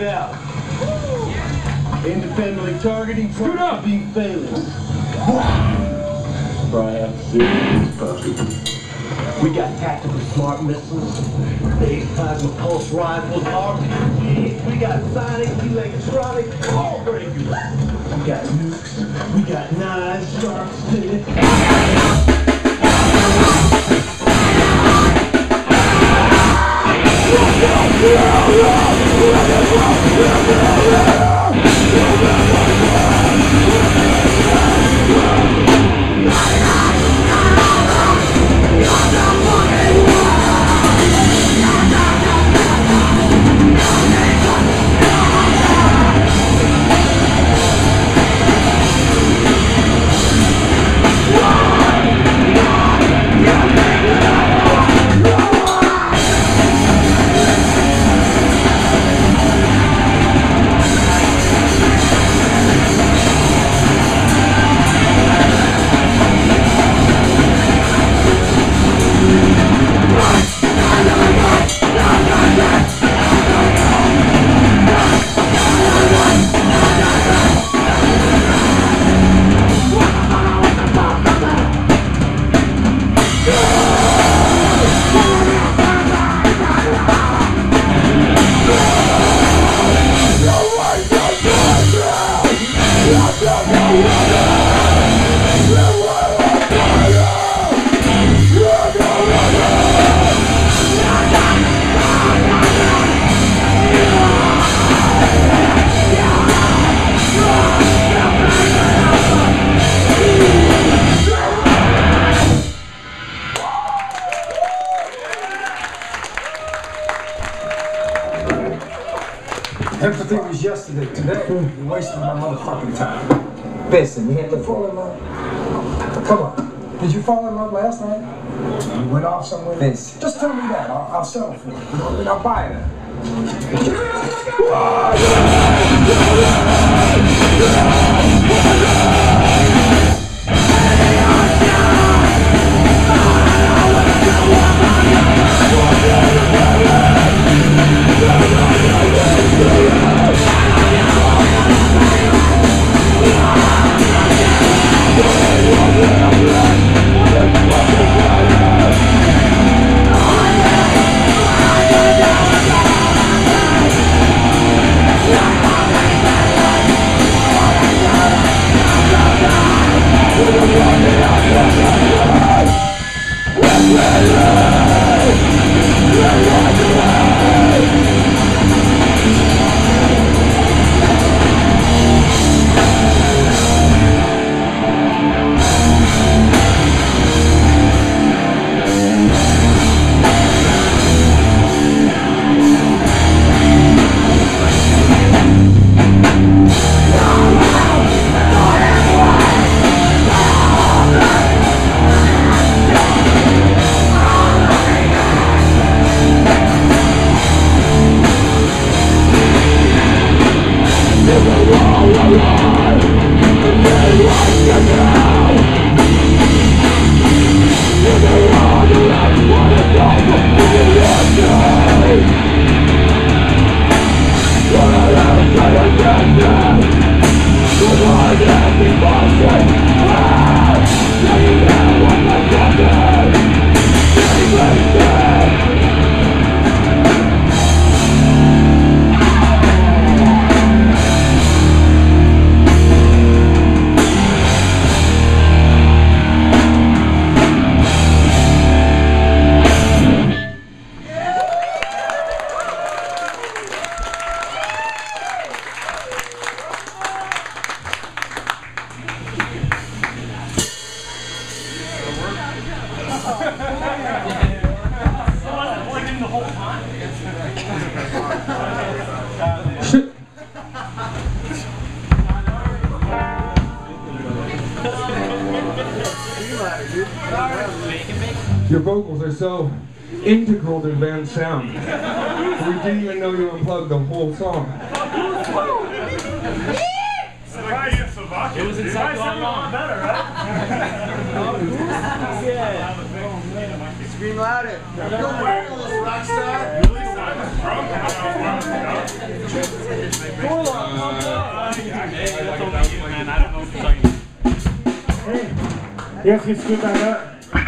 out. Independently targeting being failing. Try out serious puppy. We got tactical smart missiles, big plasma pulse rifles, RPGs, we got sonic, electronic, all regular. We got nukes, we got knives, sharp sticks. Empathy was yesterday. Today, you're wasting my motherfucking time. Listen, we had to fall in love. Come on. Did you fall in love last night? You went off somewhere? Listen. Just tell me that. I'll settle for it. You know what I mean? I'll buy Your vocals are so integral to the band's sound. We didn't even know you unplugged the whole song. It was inside a lot better, right? Yeah. Scream louder. You're wireless, rock star. Yes, it's good like that.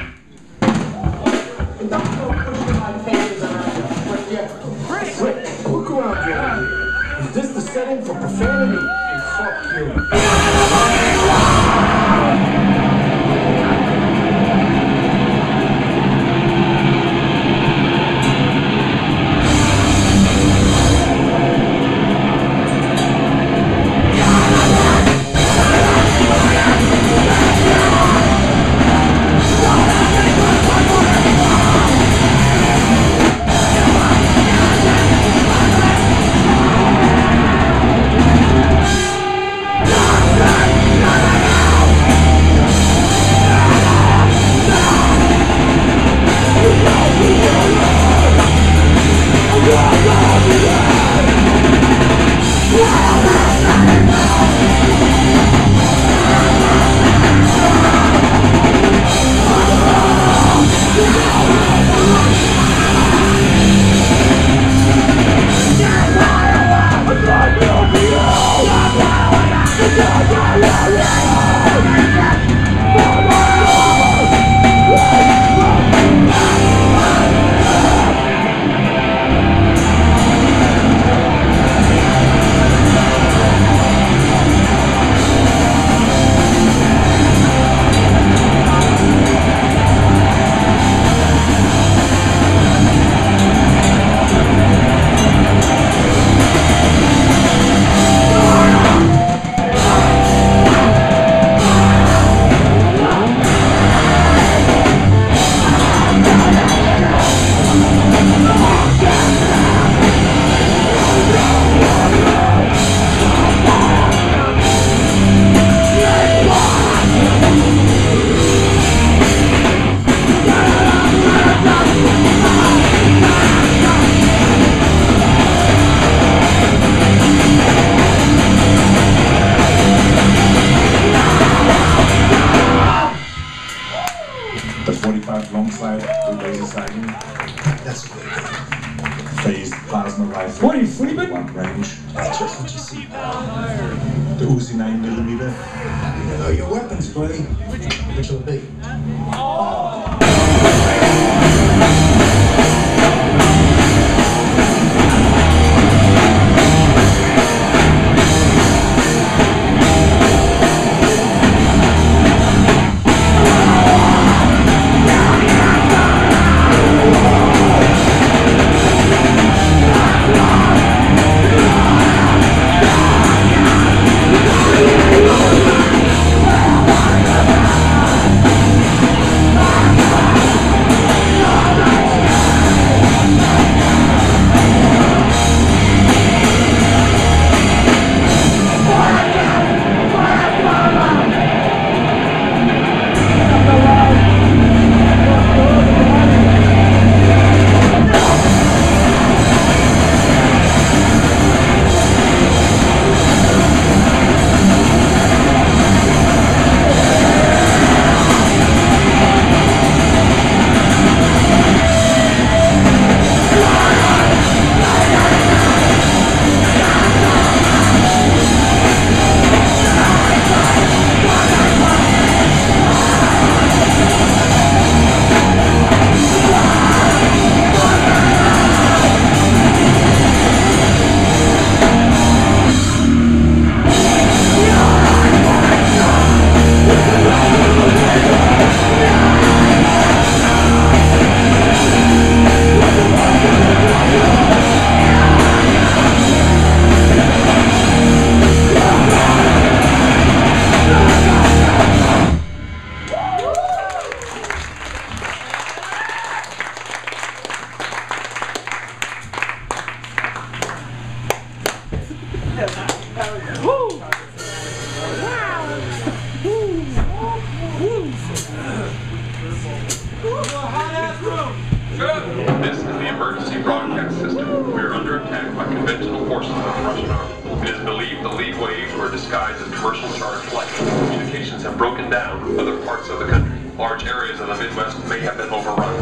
Look around you. Is this the setting for profanity? Hey, fuck you. The 45 long slide with laser sighting. That's good. Phased plasma rifle. What, are you sleeping? Long range. That's just what you see. The Uzi 9mm. You know your weapons, buddy. Which will be. This is the emergency broadcast system. We are under attack by conventional forces of the Russian army. It is believed the lead waves were disguised as commercial charter flights. Communications have broken down in other parts of the country. large areas of the Midwest may have been overrun.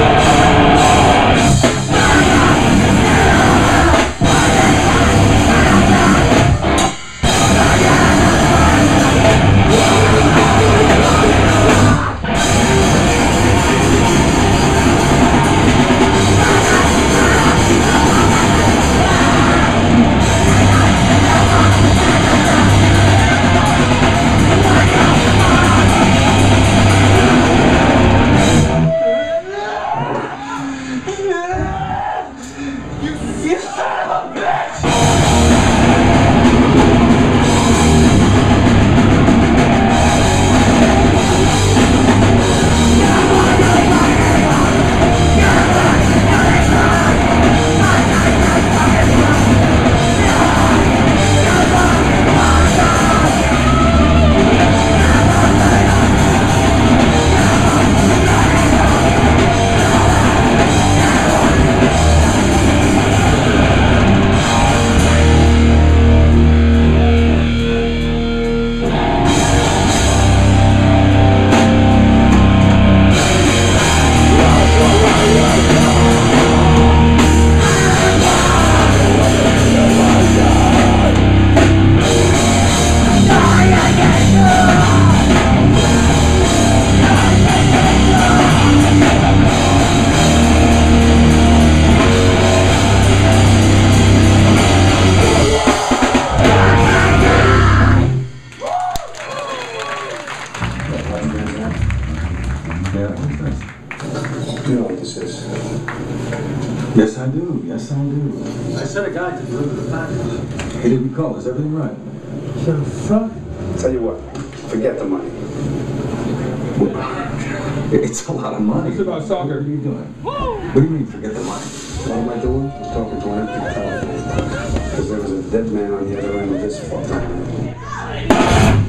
Yes, I do. Yes, I do. I sent a guy to deliver the package. Hey, did we call? Is everything right? So fuck. Tell you what, forget the money. It's a lot of money. It's about soccer. What are you doing? What do you mean, forget the money? What am I doing? I was talking to an empty telephone. Because there was a dead man on the other end of this fucking line.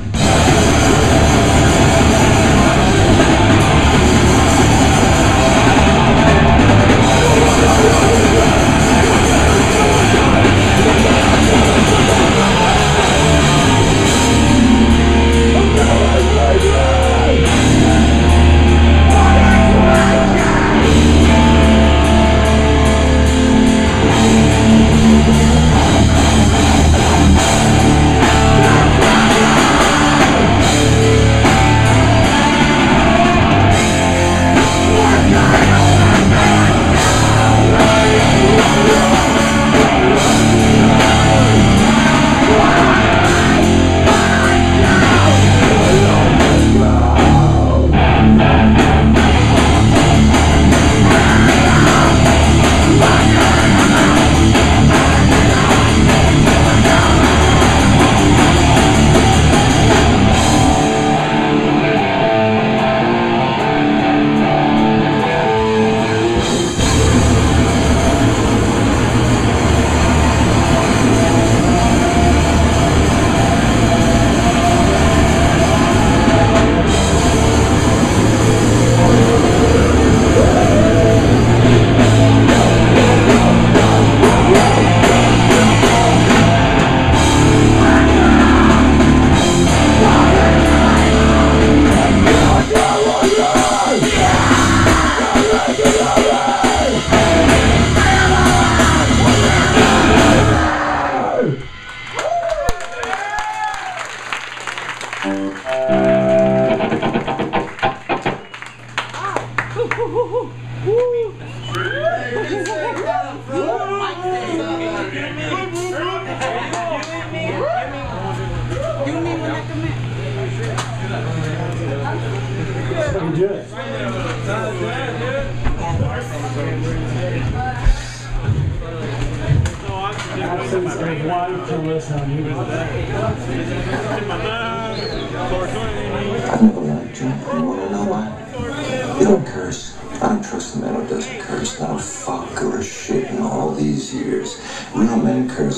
I've never liked you. You wanna know why? You don't curse. I don't trust a man who doesn't curse. Not a fuck or a shit in all these years. Real men curse.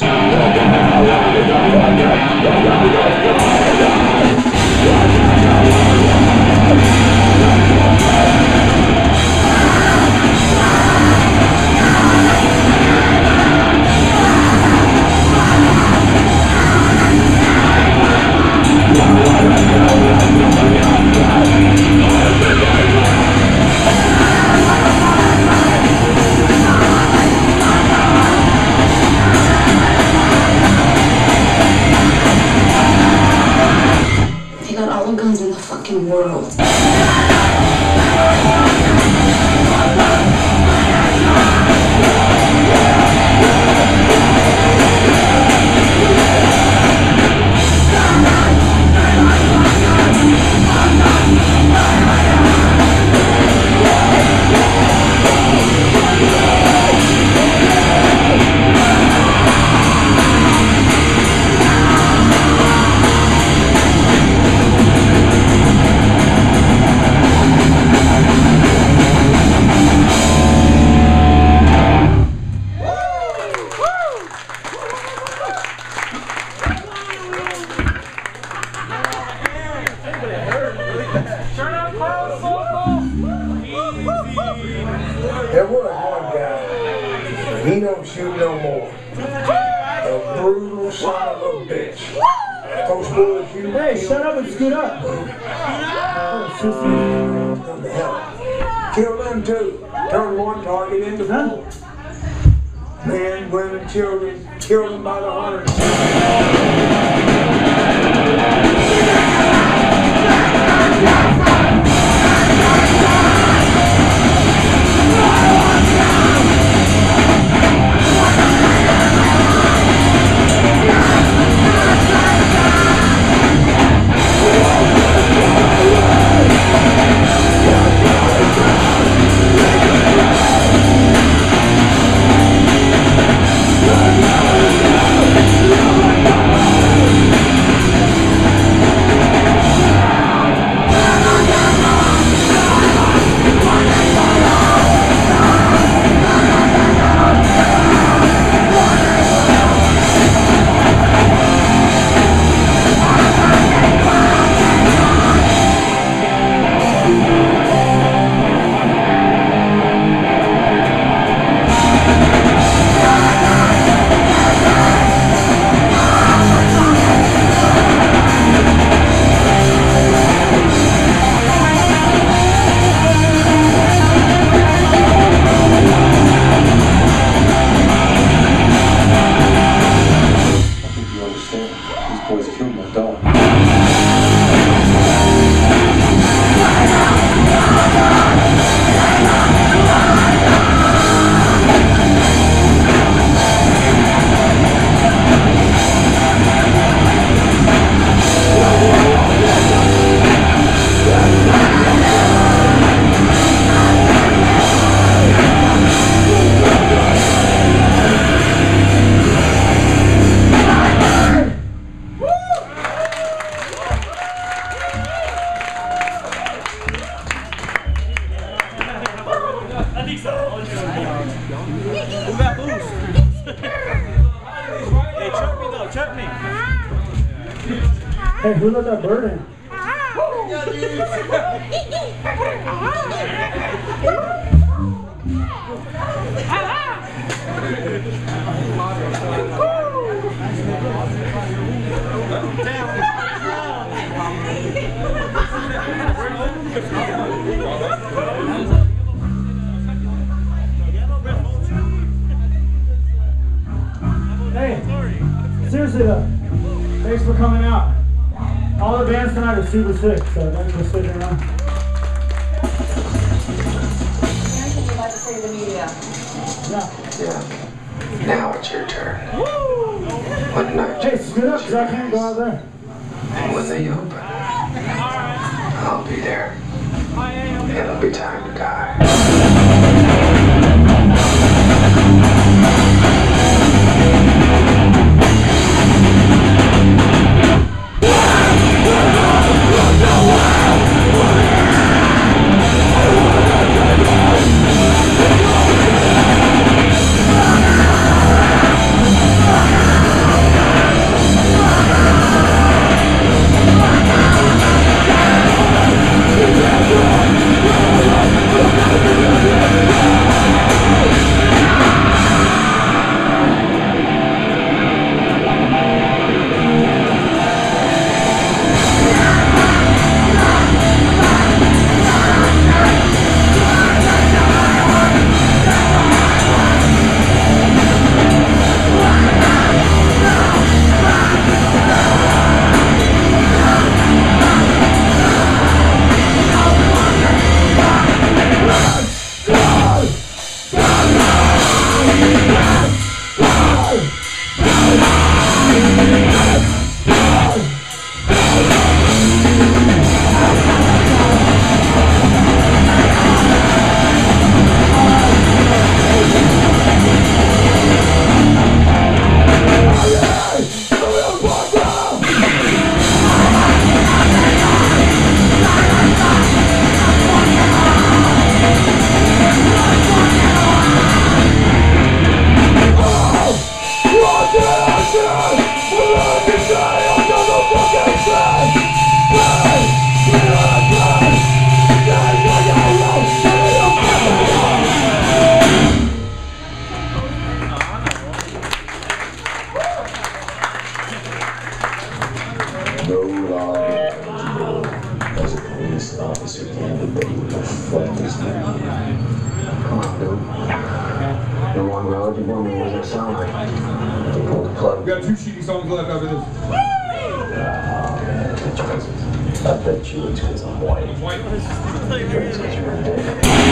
There was one guy, he don't shoot no more. A brutal son of a bitch. Those bullets you Hey, shut up and scoot up. Kill them too. Turn one target into four. Men, women, children, kill them by the hundreds. Hey, who let that bird in? Hey, seriously though, thanks for coming out. All the bands tonight are super sick, so thanks for sticking around. Anything you'd like to say to the media? Yeah. Now it's your turn. What night? Hey, scoot up, because I can't go out there. And when they open, I'll be there. It'll be time to die. No longer eligible, and what does that sound like? They pulled the plug. We got 2 shitty songs left after this. Good choices. I bet you it's because I'm white. White. It's because you're a dick.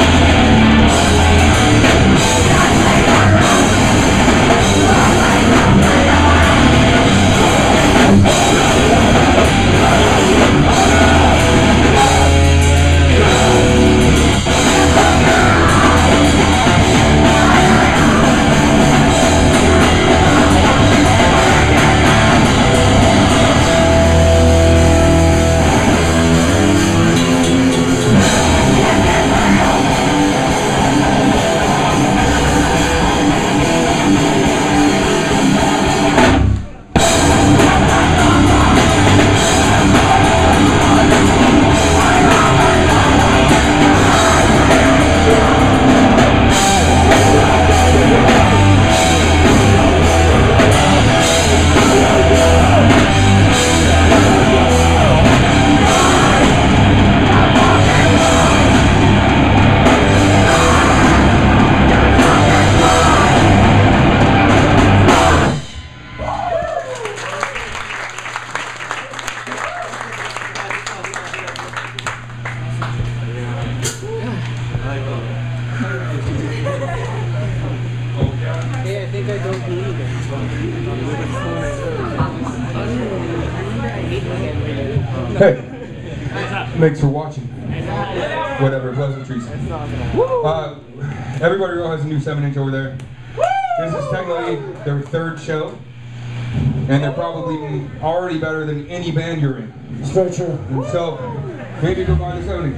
Hey, thanks for watching. Whatever, pleasantries. Everybody Row has a new 7-inch over there. This is technically their 3rd show, and they're probably already better than any band you're in. It's very true. And so, maybe go buy the 7-inch.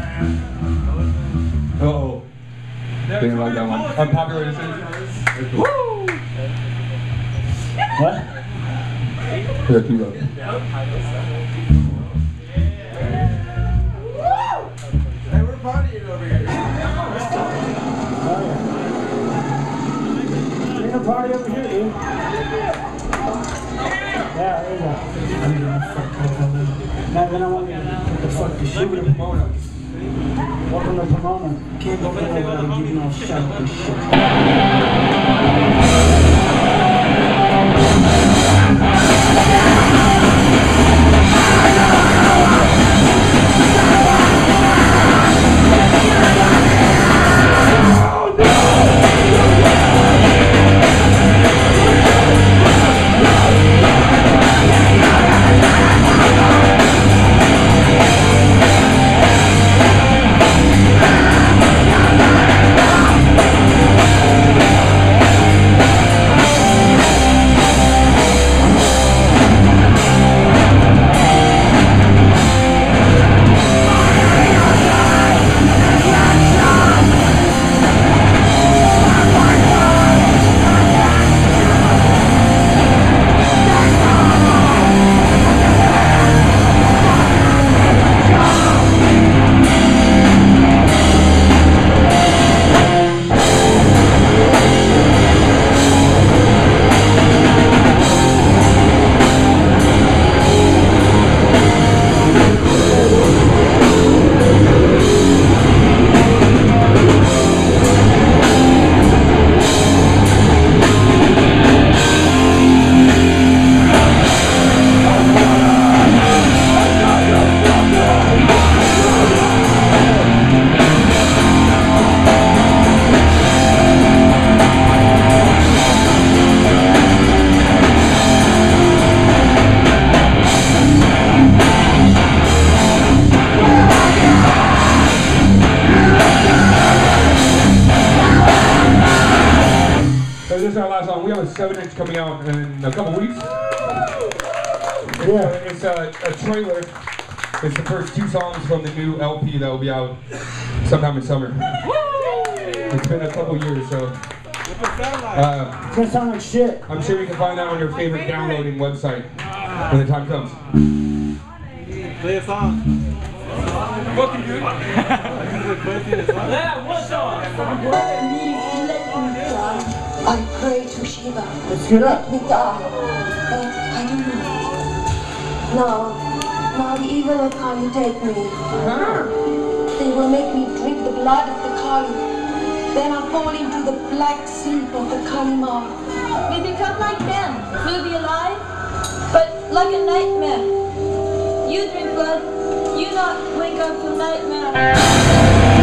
Uh-oh. Didn't like that one. Unpopular decision. Woo! What? Yeah, too low. Hey, we're partying over here. Ain't a party over here, dude. Yeah, there you go. Now then I want you to what the fuck the shit. Welcome to Pomona. Can't go over there without giving no shot and shit. This is our last song. We have a 7-inch coming out in a couple weeks. Yeah. It's a trailer. It's the first 2 songs from the new LP that will be out sometime in summer. It's been a couple years, so. It's gonna sound like shit. I'm sure you can find that on your favorite downloading website when the time comes. Play a song. Fucking dude. Yeah, what song? I pray to Shiva. Let's get up. Let me die. I don't know. Now the evil will come to take me. They will make me drink the blood of the Kali. Then I fall into the black sleep of the Kalima. We become like them. We'll be alive, but like a nightmare. You drink blood, you not wake up from nightmare.